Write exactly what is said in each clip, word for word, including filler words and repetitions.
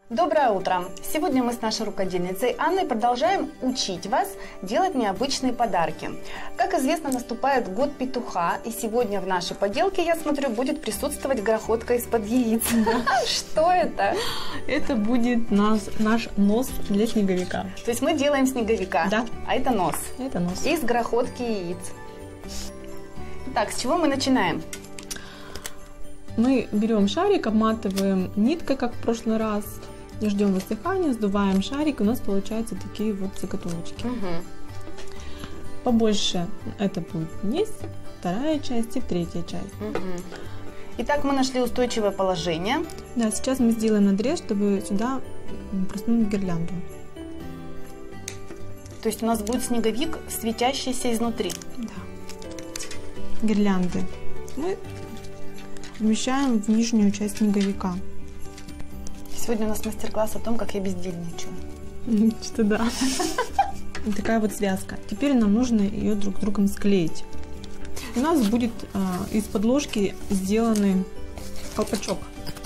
Доброе утро! Сегодня мы с нашей рукодельницей Анной продолжаем учить вас делать необычные подарки. Как известно, наступает год петуха, и сегодня в нашей поделке, я смотрю, будет присутствовать грохотка из-под яиц. Что это? Это будет наш, наш нос для снеговика. То есть мы делаем снеговика, да. А это нос. Это нос. Из грохотки яиц. Так, с чего мы начинаем? Мы берем шарик, обматываем ниткой, как в прошлый раз. Ждем высыхания, сдуваем шарик, и у нас получаются такие вот заготовочки. Угу. Побольше это будет низ, вторая часть и третья часть. Угу. Итак, мы нашли устойчивое положение. Да, сейчас мы сделаем надрез, чтобы сюда просунуть гирлянду. То есть у нас будет снеговик, светящийся изнутри. Да. Гирлянды мы помещаем в нижнюю часть снеговика. Сегодня у нас мастер-класс о том, как я бездельничаю. Что да. Такая вот связка. Теперь нам нужно ее друг с другом склеить. У нас будет э, из подложки сделанный колпачок.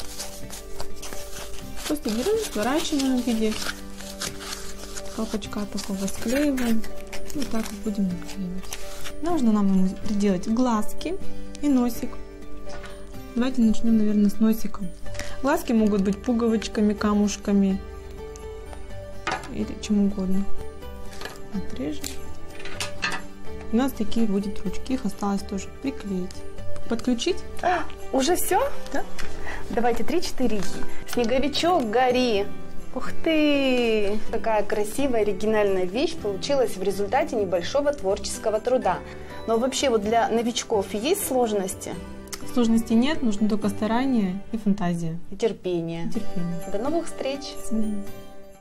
Просто берем, сворачиваем в виде колпачка такого, склеиваем. И так вот будем наклеивать. Нужно нам приделать глазки и носик. Давайте начнем, наверное, с носика. Глазки могут быть пуговичками, камушками или чем угодно. Отрежем. У нас такие будут ручки, их осталось тоже приклеить. Подключить. А, уже все? Да. Давайте три-четыре. Снеговичок, гори. Ух ты! Такая красивая, оригинальная вещь получилась в результате небольшого творческого труда. Но вообще вот для новичков есть сложности? Сложностей нет, нужно только старание и фантазия. И терпение. И терпение. До новых встреч! До свидания.